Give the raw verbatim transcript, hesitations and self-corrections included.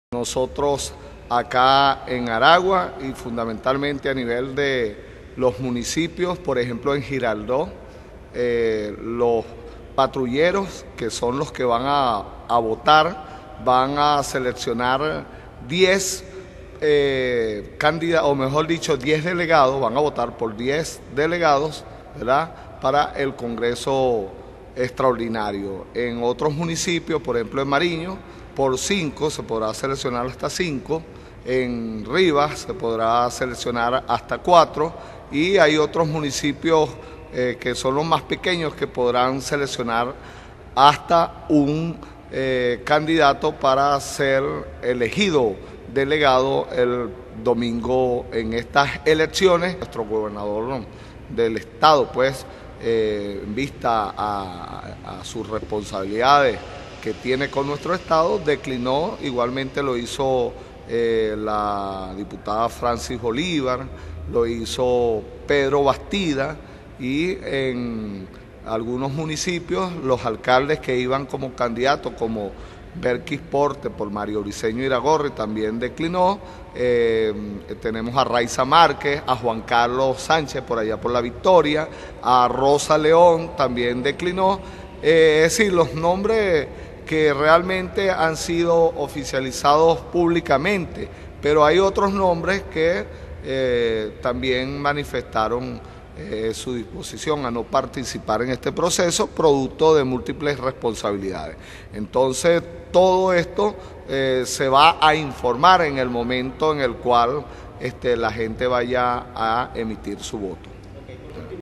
Nosotros acá en Aragua y fundamentalmente a nivel de los municipios, por ejemplo en Girardot, eh, los patrulleros, que son los que van a, a votar, van a seleccionar diez eh, candidatos, o mejor dicho, diez delegados, van a votar por diez delegados, ¿verdad?, para el Congreso extraordinario. En otros municipios, por ejemplo en Mariño, por cinco, se podrá seleccionar hasta cinco, en Rivas se podrá seleccionar hasta cuatro, y hay otros municipios eh, que son los más pequeños que podrán seleccionar hasta un eh, candidato para ser elegido delegado el domingo en estas elecciones. Nuestro gobernador del estado, pues, eh, en vista a, a sus responsabilidades que tiene con nuestro estado, declinó. Igualmente lo hizo eh, la diputada Francis Bolívar, lo hizo Pedro Bastida, y en algunos municipios los alcaldes que iban como candidatos, como Berkis Porte por Mario Briceño Iragorri, también declinó. Eh, tenemos a Raiza Márquez, a Juan Carlos Sánchez por allá por La Victoria, a Rosa León también declinó. Eh, es decir, los nombres que realmente han sido oficializados públicamente, pero hay otros nombres que eh, también manifestaron eh, su disposición a no participar en este proceso, producto de múltiples responsabilidades. Entonces, todo esto eh, se va a informar en el momento en el cual este, la gente vaya a emitir su voto.